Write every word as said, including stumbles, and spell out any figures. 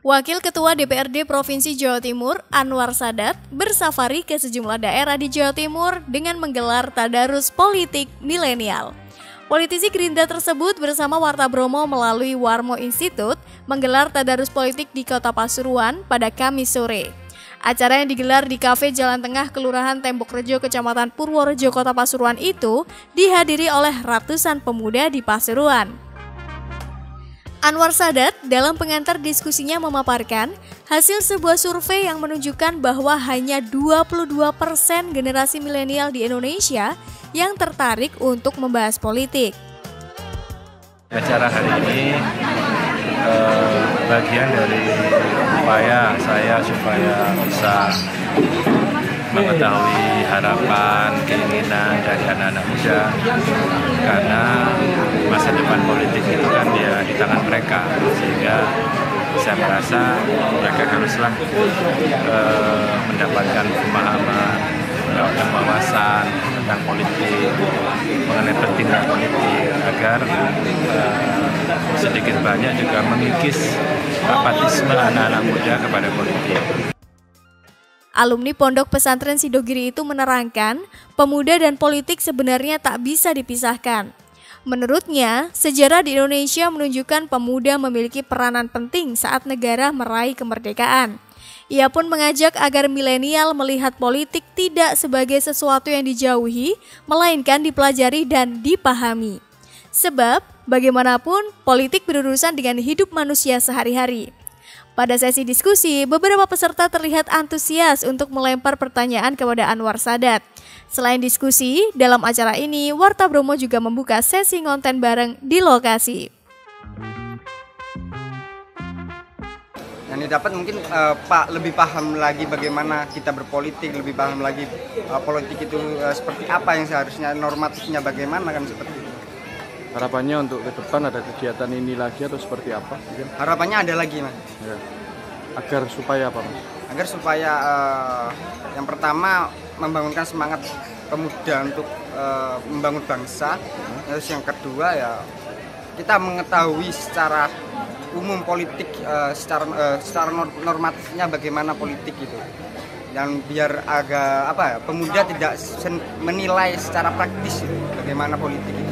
Wakil Ketua D P R D Provinsi Jawa Timur, Anwar Sadat, bersafari ke sejumlah daerah di Jawa Timur dengan menggelar tadarus politik milenial. Politisi Gerindra tersebut bersama Warta Bromo melalui Warmo Institute menggelar tadarus politik di Kota Pasuruan pada Kamis sore. Acara yang digelar di Kafe Jalan Tengah Kelurahan Tembok Rejo, Kecamatan Purworejo, Kota Pasuruan itu dihadiri oleh ratusan pemuda di Pasuruan. Anwar Sadat dalam pengantar diskusinya memaparkan hasil sebuah survei yang menunjukkan bahwa hanya dua puluh dua persen generasi milenial di Indonesia yang tertarik untuk membahas politik. Acara hari ini eh, bagian dari upaya saya supaya bisa mengetahui harapan, keinginan dari anak-anak muda, karena masa depan politik itu kan dia di tangan mereka, sehingga saya merasa mereka haruslah eh, mendapatkan pemahaman, mendapatkan wawasan tentang politik, mengenai pentingnya politik, agar eh, sedikit banyak juga mengikis apatisme anak-anak muda kepada politik. Alumni Pondok Pesantren Sidogiri itu menerangkan, pemuda dan politik sebenarnya tak bisa dipisahkan. Menurutnya, sejarah di Indonesia menunjukkan pemuda memiliki peranan penting saat negara meraih kemerdekaan. Ia pun mengajak agar milenial melihat politik tidak sebagai sesuatu yang dijauhi, melainkan dipelajari dan dipahami. Sebab, bagaimanapun, politik berurusan dengan hidup manusia sehari-hari. Pada sesi diskusi, beberapa peserta terlihat antusias untuk melempar pertanyaan kepada Anwar Sadat. Selain diskusi, dalam acara ini, Warta Bromo juga membuka sesi ngonten bareng di lokasi. Yang didapat mungkin uh, Pak lebih paham lagi bagaimana kita berpolitik, lebih paham lagi uh, politik itu uh, seperti apa yang seharusnya, normatifnya bagaimana, kan seperti itu. Harapannya untuk ke depan ada kegiatan ini lagi atau seperti apa? Mungkin? Harapannya ada lagi, Mas. Ya. Agar supaya apa, Mas? Agar supaya uh, yang pertama membangunkan semangat pemuda untuk uh, membangun bangsa. Hmm. Terus yang kedua ya kita mengetahui secara umum politik, uh, secara uh, secara normatifnya bagaimana politik itu. Dan biar agak apa ya, pemuda tidak menilai secara praktis bagaimana politik itu.